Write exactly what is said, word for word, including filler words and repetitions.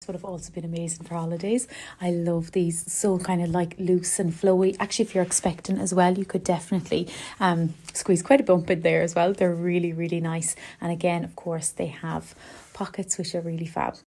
would have also been amazing for holidays. I love these, so kind of like loose and flowy. Actually, if you're expectant as well, you could definitely um squeeze quite a bump in there as well. They're really, really nice. And again, of course, they have pockets which are really fab.